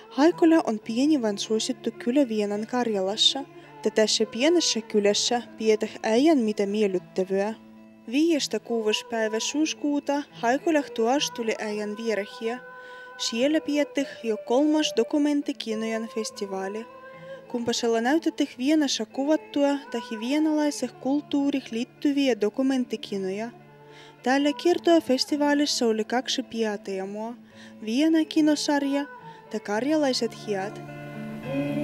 Haikola on pieni vaan suosittu kylä Vienan Karjalassa. Tässä pienessä kylässä pidetään äijän mitä miellyttävää. 5.–6. päivä syyskuuta Haikolah tuossa tuli äijän vierhiä. Siellä pidetään jo 3. dokumenttikinojen festivaali. Kumpasella näytetään Vienassa kuvattua tai vienalaisen kulttuuriin liittyviä dokumenttikinoja. Tällä kertaa festivaalissa oli 2 pääteemaa, Viena-kinosarja ja karjalaiset hiat.